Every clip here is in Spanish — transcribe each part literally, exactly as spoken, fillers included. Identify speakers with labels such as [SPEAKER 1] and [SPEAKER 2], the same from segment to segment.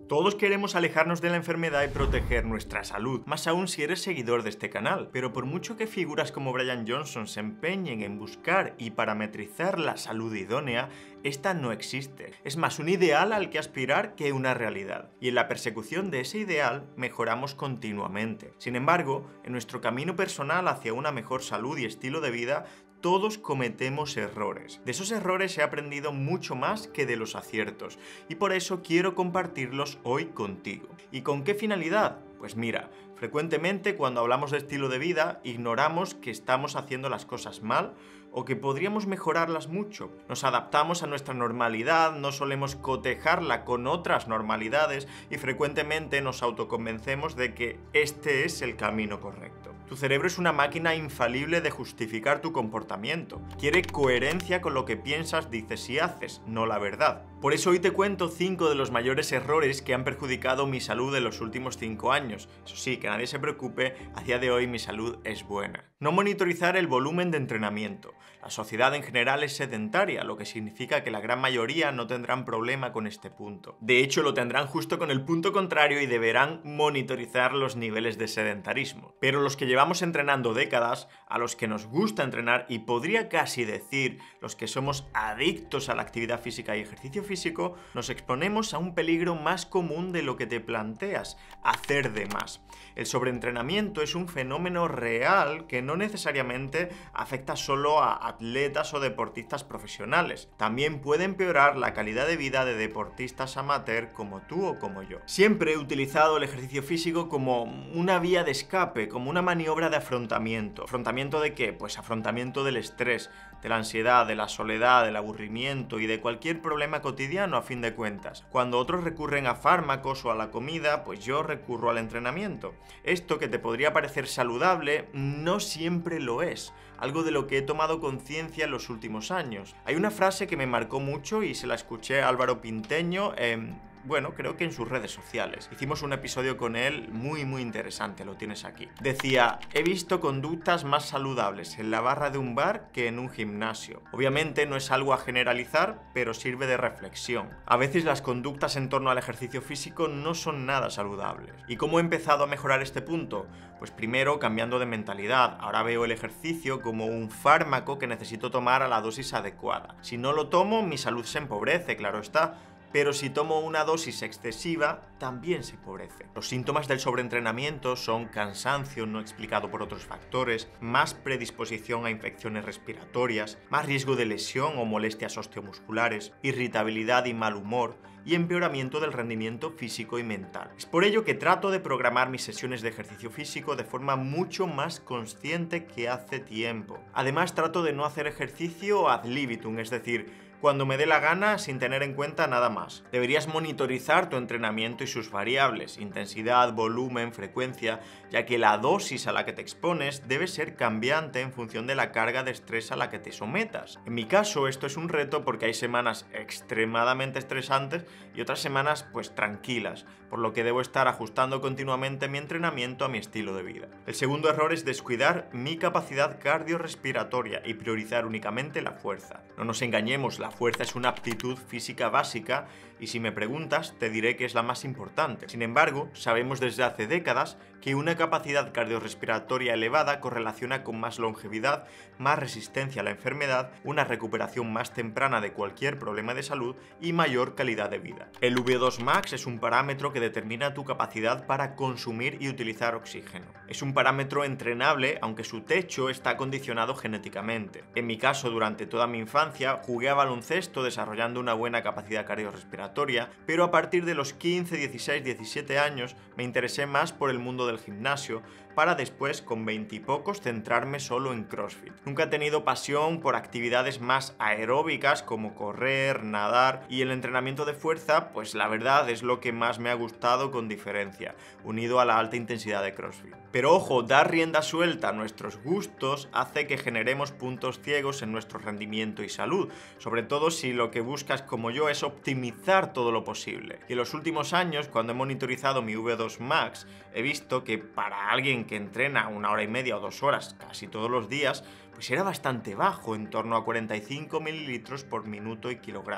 [SPEAKER 1] Todos queremos alejarnos de la enfermedad y proteger nuestra salud, más aún si eres seguidor de este canal. Pero por mucho que figuras como Bryan Johnson se empeñen en buscar y parametrizar la salud idónea, esta no existe. Es más un ideal al que aspirar que una realidad. Y en la persecución de ese ideal mejoramos continuamente. Sin embargo, en nuestro camino personal hacia una mejor salud y estilo de vida, todos cometemos errores. De esos errores he aprendido mucho más que de los aciertos y por eso quiero compartirlos hoy contigo. ¿Y con qué finalidad? Pues mira, frecuentemente cuando hablamos de estilo de vida ignoramos que estamos haciendo las cosas mal o que podríamos mejorarlas mucho. Nos adaptamos a nuestra normalidad, no solemos cotejarla con otras normalidades y frecuentemente nos autoconvencemos de que este es el camino correcto. Tu cerebro es una máquina infalible de justificar tu comportamiento. Quiere coherencia con lo que piensas, dices y haces, no la verdad. Por eso hoy te cuento cinco de los mayores errores que han perjudicado mi salud en los últimos cinco años. Eso sí, que nadie se preocupe, a día de hoy mi salud es buena. No monitorizar el volumen de entrenamiento. La sociedad en general es sedentaria, lo que significa que la gran mayoría no tendrán problema con este punto. De hecho, lo tendrán justo con el punto contrario y deberán monitorizar los niveles de sedentarismo. Pero los que llevamos entrenando décadas, a los que nos gusta entrenar y podría casi decir los que somos adictos a la actividad física y ejercicio físico, nos exponemos a un peligro más común de lo que te planteas, hacer de más. El sobreentrenamiento es un fenómeno real que no necesariamente afecta solo a atletas o deportistas profesionales. También puede empeorar la calidad de vida de deportistas amateur como tú o como yo. Siempre he utilizado el ejercicio físico como una vía de escape, como una maniobra de afrontamiento. ¿Afrontamiento de qué? Pues afrontamiento del estrés, de la ansiedad, de la soledad, del aburrimiento y de cualquier problema cotidiano a fin de cuentas. Cuando otros recurren a fármacos o a la comida, pues yo recurro al entrenamiento. Esto que te podría parecer saludable, no siempre lo es. Algo de lo que he tomado conciencia en los últimos años. Hay una frase que me marcó mucho y se la escuché a Álvaro Pinteño en... Bueno, creo que en sus redes sociales. Hicimos un episodio con él muy muy interesante, lo tienes aquí. Decía, he visto conductas más saludables en la barra de un bar que en un gimnasio. Obviamente no es algo a generalizar, pero sirve de reflexión. A veces las conductas en torno al ejercicio físico no son nada saludables. ¿Y cómo he empezado a mejorar este punto? Pues primero cambiando de mentalidad. Ahora veo el ejercicio como un fármaco que necesito tomar a la dosis adecuada. Si no lo tomo, mi salud se empobrece, claro está. Pero si tomo una dosis excesiva, también se empobrece. Los síntomas del sobreentrenamiento son cansancio no explicado por otros factores, más predisposición a infecciones respiratorias, más riesgo de lesión o molestias osteomusculares, irritabilidad y mal humor, y empeoramiento del rendimiento físico y mental. Es por ello que trato de programar mis sesiones de ejercicio físico de forma mucho más consciente que hace tiempo. Además, trato de no hacer ejercicio ad libitum, es decir, cuando me dé la gana sin tener en cuenta nada más. Deberías monitorizar tu entrenamiento y sus variables, intensidad, volumen, frecuencia, ya que la dosis a la que te expones debe ser cambiante en función de la carga de estrés a la que te sometas. En mi caso esto es un reto porque hay semanas extremadamente estresantes y otras semanas pues tranquilas, por lo que debo estar ajustando continuamente mi entrenamiento a mi estilo de vida. El segundo error es descuidar mi capacidad cardiorrespiratoria y priorizar únicamente la fuerza. No nos engañemos, la fuerza es una aptitud física básica y si me preguntas te diré que es la más importante. Sin embargo, sabemos desde hace décadas que una capacidad cardiorrespiratoria elevada correlaciona con más longevidad, más resistencia a la enfermedad, una recuperación más temprana de cualquier problema de salud y mayor calidad de vida. El V dos max es un parámetro que determina tu capacidad para consumir y utilizar oxígeno. Es un parámetro entrenable, aunque su techo está condicionado genéticamente. En mi caso, durante toda mi infancia, jugué a baloncesto desarrollando una buena capacidad cardiorrespiratoria, pero a partir de los quince, dieciséis, diecisiete años me interesé más por el mundo del gimnasio, para después, con veintipocos, centrarme solo en CrossFit. Nunca he tenido pasión por actividades más aeróbicas como correr, nadar, y el entrenamiento de fuerza, pues la verdad es lo que más me ha gustado con diferencia, unido a la alta intensidad de CrossFit. Pero ojo, dar rienda suelta a nuestros gustos hace que generemos puntos ciegos en nuestro rendimiento y salud, sobre todo si lo que buscas como yo es optimizar todo lo posible. Y en los últimos años, cuando he monitorizado mi V dos max, he visto que para alguien que entrena una hora y media o dos horas casi todos los días, pues era bastante bajo, en torno a cuarenta y cinco mililitros por minuto y kilogramo.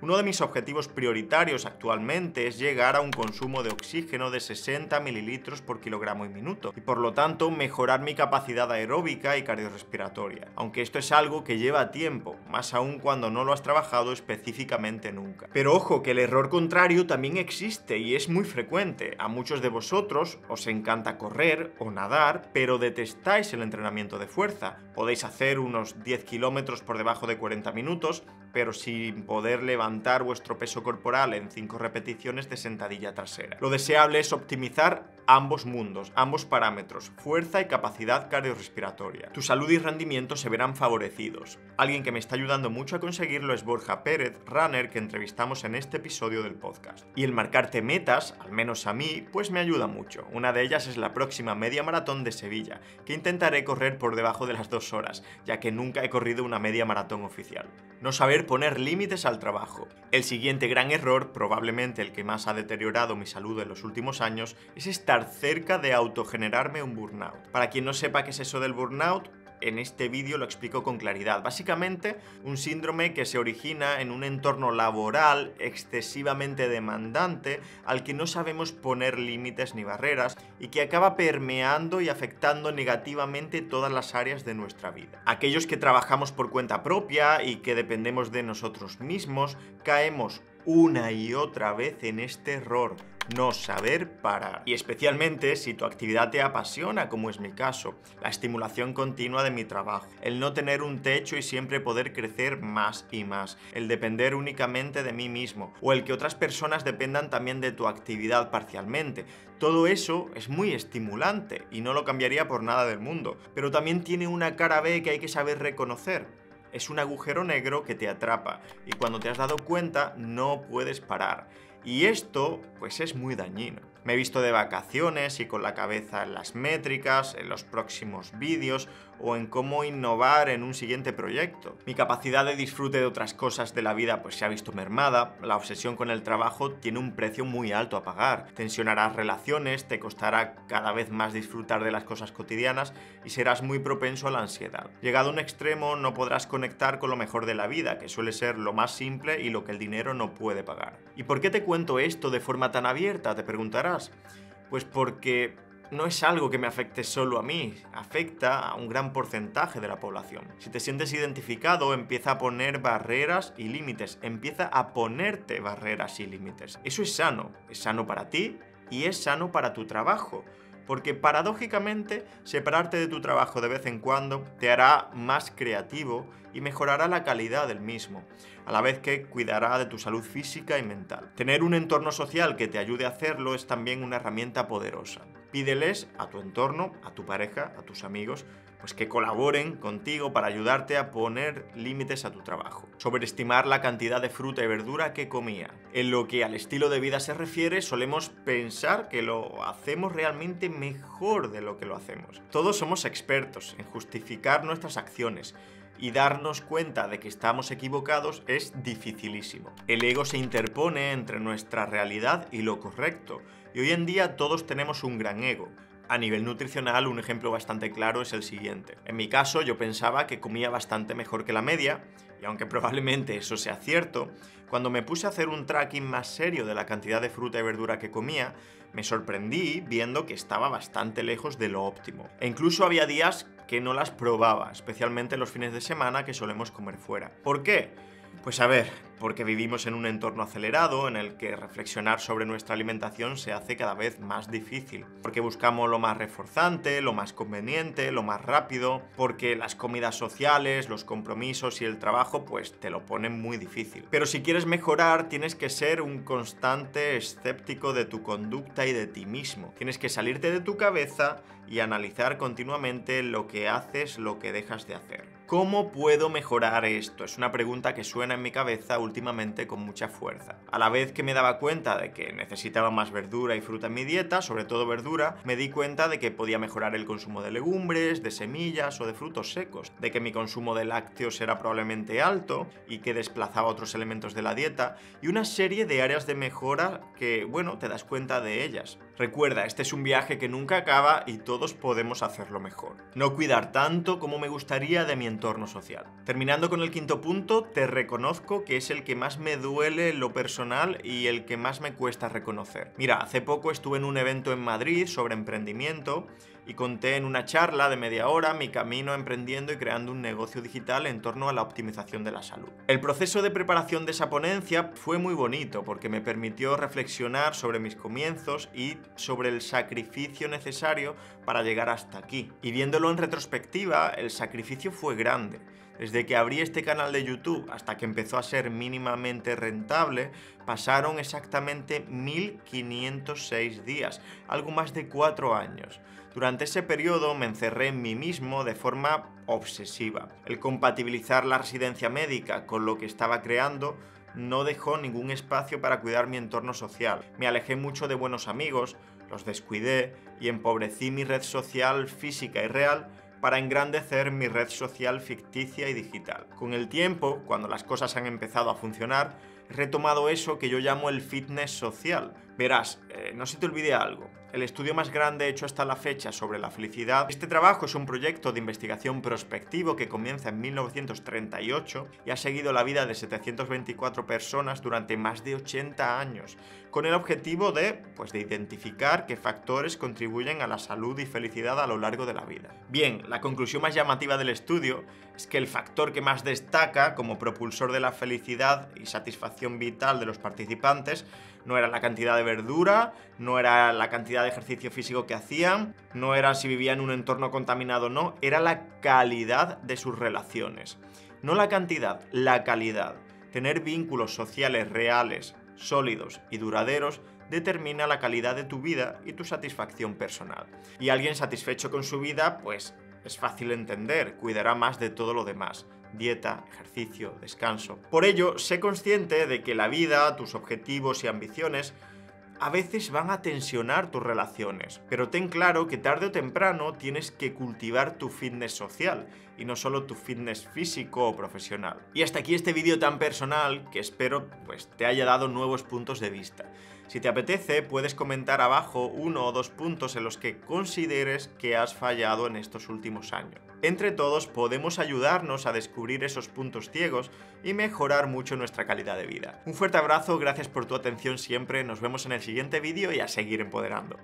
[SPEAKER 1] Uno de mis objetivos prioritarios actualmente es llegar a un consumo de oxígeno de sesenta mililitros por kilogramo y minuto, y por lo tanto mejorar mi capacidad aeróbica y cardiorrespiratoria, aunque esto es algo que lleva tiempo, más aún cuando no lo has trabajado específicamente nunca. Pero ojo, que el error contrario también existe y es muy frecuente. A muchos de vosotros os encanta correr o nadar, pero detestáis el entrenamiento de fuerza. Podéis hacer unos diez kilómetros por debajo de cuarenta minutos, pero sin poder levantar vuestro peso corporal en cinco repeticiones de sentadilla trasera. Lo deseable es optimizar ambos mundos, ambos parámetros, fuerza y capacidad cardiorrespiratoria. Tu salud y rendimiento se verán favorecidos. Alguien que me está ayudando mucho a conseguirlo es Borja Pérez, runner, que entrevistamos en este episodio del podcast. Y el marcarte metas, al menos a mí, pues me ayuda mucho. Una de ellas es la próxima media maratón de Sevilla, que intentaré correr por debajo de las dos horas, ya que nunca he corrido una media maratón oficial. No saber poner límites al trabajo. El siguiente gran error, probablemente el que más ha deteriorado mi salud en los últimos años, es estar cerca de autogenerarme un burnout. Para quien no sepa qué es eso del burnout, en este vídeo lo explico con claridad. Básicamente, un síndrome que se origina en un entorno laboral excesivamente demandante al que no sabemos poner límites ni barreras y que acaba permeando y afectando negativamente todas las áreas de nuestra vida. Aquellos que trabajamos por cuenta propia y que dependemos de nosotros mismos, caemos una y otra vez en este error: no saber parar. Y especialmente si tu actividad te apasiona, como es mi caso, la estimulación continua de mi trabajo, el no tener un techo y siempre poder crecer más y más, el depender únicamente de mí mismo, o el que otras personas dependan también de tu actividad parcialmente. Todo eso es muy estimulante y no lo cambiaría por nada del mundo, pero también tiene una cara B que hay que saber reconocer. Es un agujero negro que te atrapa y cuando te has dado cuenta no puedes parar. Y esto, pues es muy dañino. Me he visto de vacaciones y con la cabeza en las métricas, en los próximos vídeos o en cómo innovar en un siguiente proyecto. Mi capacidad de disfrute de otras cosas de la vida pues se ha visto mermada. La obsesión con el trabajo tiene un precio muy alto a pagar. Tensionarás relaciones, te costará cada vez más disfrutar de las cosas cotidianas y serás muy propenso a la ansiedad. Llegado a un extremo no podrás conectar con lo mejor de la vida, que suele ser lo más simple y lo que el dinero no puede pagar. ¿Y por qué te cuento esto de forma tan abierta?, te preguntarás. Pues porque no es algo que me afecte solo a mí, afecta a un gran porcentaje de la población. Si te sientes identificado, empieza a poner barreras y límites, empieza a ponerte barreras y límites. Eso es sano, es sano para ti y es sano para tu trabajo. Porque paradójicamente, separarte de tu trabajo de vez en cuando te hará más creativo y mejorará la calidad del mismo, a la vez que cuidará de tu salud física y mental. Tener un entorno social que te ayude a hacerlo es también una herramienta poderosa. Pídeles a tu entorno, a tu pareja, a tus amigos, pues que colaboren contigo para ayudarte a poner límites a tu trabajo. Sobreestimar la cantidad de fruta y verdura que comía. En lo que al estilo de vida se refiere, solemos pensar que lo hacemos realmente mejor de lo que lo hacemos. Todos somos expertos en justificar nuestras acciones, y darnos cuenta de que estamos equivocados es dificilísimo. El ego se interpone entre nuestra realidad y lo correcto, y hoy en día todos tenemos un gran ego. A nivel nutricional, un ejemplo bastante claro es el siguiente. En mi caso, yo pensaba que comía bastante mejor que la media, y aunque probablemente eso sea cierto, cuando me puse a hacer un tracking más serio de la cantidad de fruta y verdura que comía, me sorprendí viendo que estaba bastante lejos de lo óptimo. E incluso había días que no las probaba, especialmente los fines de semana que solemos comer fuera. ¿Por qué? Pues a ver, porque vivimos en un entorno acelerado en el que reflexionar sobre nuestra alimentación se hace cada vez más difícil. Porque buscamos lo más reforzante, lo más conveniente, lo más rápido, porque las comidas sociales, los compromisos y el trabajo pues te lo ponen muy difícil. Pero si quieres mejorar, tienes que ser un constante escéptico de tu conducta y de ti mismo. Tienes que salirte de tu cabeza y analizar continuamente lo que haces, lo que dejas de hacer. ¿Cómo puedo mejorar esto? Es una pregunta que suena en mi cabeza últimamente con mucha fuerza. A la vez que me daba cuenta de que necesitaba más verdura y fruta en mi dieta, sobre todo verdura, me di cuenta de que podía mejorar el consumo de legumbres, de semillas o de frutos secos, de que mi consumo de lácteos era probablemente alto y que desplazaba otros elementos de la dieta, y una serie de áreas de mejora que, bueno, te das cuenta de ellas. Recuerda, este es un viaje que nunca acaba y todos podemos hacerlo mejor. No cuidar tanto como me gustaría de mi entorno social. Terminando con el quinto punto, te reconozco que es el que más me duele en lo personal y el que más me cuesta reconocer. Mira, hace poco estuve en un evento en Madrid sobre emprendimiento y conté en una charla de media hora mi camino emprendiendo y creando un negocio digital en torno a la optimización de la salud. El proceso de preparación de esa ponencia fue muy bonito porque me permitió reflexionar sobre mis comienzos y sobre el sacrificio necesario para llegar hasta aquí. Y viéndolo en retrospectiva, el sacrificio fue grande. Desde que abrí este canal de YouTube hasta que empezó a ser mínimamente rentable, pasaron exactamente mil quinientos seis días, algo más de cuatro años. Durante ese periodo me encerré en mí mismo de forma obsesiva. El compatibilizar la residencia médica con lo que estaba creando no dejó ningún espacio para cuidar mi entorno social. Me alejé mucho de buenos amigos, los descuidé y empobrecí mi red social física y real para engrandecer mi red social ficticia y digital. Con el tiempo, cuando las cosas han empezado a funcionar, he retomado eso que yo llamo el fitness social. Verás, eh, no se te olvide algo. El estudio más grande hecho hasta la fecha sobre la felicidad. Este trabajo es un proyecto de investigación prospectivo que comienza en mil novecientos treinta y ocho y ha seguido la vida de setecientas veinticuatro personas durante más de ochenta años, con el objetivo de, pues, de identificar qué factores contribuyen a la salud y felicidad a lo largo de la vida. Bien, la conclusión más llamativa del estudio es que el factor que más destaca como propulsor de la felicidad y satisfacción vital de los participantes no era la cantidad de verdura, no era la cantidad de ejercicio físico que hacían, no era si vivían en un entorno contaminado o no, era la calidad de sus relaciones. No la cantidad, la calidad. Tener vínculos sociales reales, sólidos y duraderos determina la calidad de tu vida y tu satisfacción personal. Y alguien satisfecho con su vida, pues es fácil entender, cuidará más de todo lo demás. Dieta, ejercicio, descanso. Por ello, sé consciente de que la vida, tus objetivos y ambiciones a veces van a tensionar tus relaciones, pero ten claro que tarde o temprano tienes que cultivar tu fitness social y no solo tu fitness físico o profesional. Y hasta aquí este vídeo tan personal que espero pues te haya dado nuevos puntos de vista. Si te apetece, puedes comentar abajo uno o dos puntos en los que consideres que has fallado en estos últimos años. Entre todos podemos ayudarnos a descubrir esos puntos ciegos y mejorar mucho nuestra calidad de vida. Un fuerte abrazo, gracias por tu atención siempre, nos vemos en el siguiente vídeo y a seguir empoderando.